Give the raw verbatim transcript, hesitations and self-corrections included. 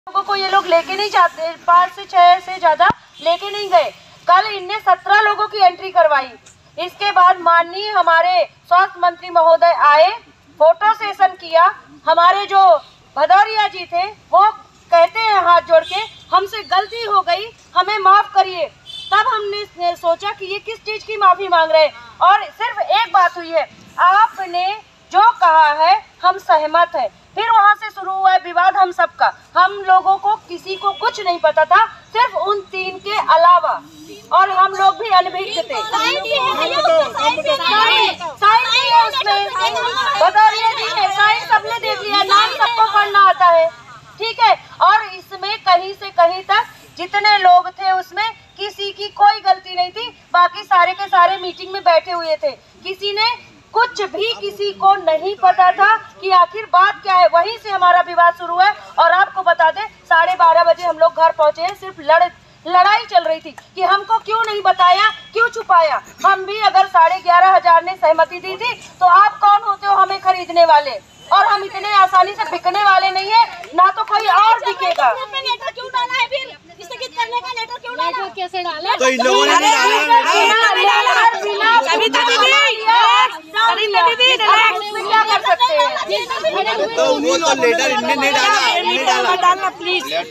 लोगों को ये लोग लेके नहीं जाते, पाँच से छह से ज्यादा लेके नहीं गए। कल इनने सत्रह लोगों की एंट्री करवाई। इसके बाद माननीय हमारे स्वास्थ्य मंत्री महोदय आए, फोटो सेशन किया। हमारे जो भदौरिया जी थे वो कहते हैं हाथ जोड़ के, हमसे गलती हो गई, हमें माफ करिए। तब हमने सोचा कि ये किस चीज की माफी मांग रहे हैं, और सिर्फ एक बात हुई है, आपने जो कहा है हम सहमत हैं। फिर वहां से शुरू हुआ है विवाद हम सबका। हम लोगों को किसी को कुछ नहीं पता था, सिर्फ उन तीन के अलावा, और हम लोग भी अनभिज्ञ थे। साइन भी है उसमें, भदौरिया जी ने साइन सबने देख लिया, नाम सबको पढ़ना आता है, ठीक है। और इसमें कहीं से कहीं तक जितने लोग थे उसमें किसी की कोई गलती नहीं थी, बाकी सारे के सारे मीटिंग में बैठे हुए थे। किसी ने कुछ भी किसी को नहीं पता था कि आखिर बात क्या है। वहीं से हमारा विवाद शुरू है। और आपको बता दें, साढ़े बारह बजे हम लोग घर पहुंचे हैं। सिर्फ लड़ लड़ाई चल रही थी कि हमको क्यों नहीं बताया, क्यों छुपाया। हम भी अगर साढ़े ग्यारह हजार ने सहमति दी थी तो आप कौन होते हो हमें खरीदने वाले। और हम इतने आसानी से बिकने वाले नहीं है, ना तो कोई और बिकेगा। क्यों डाला है फिर? स्थगित करने का लेटर क्यों डाला? कैसे डाला? तो इन लोगों ने क्या कर सकते हैं? तो वो तो लेटर इनने नहीं डाला, इनने डाला। डालना प्लीज।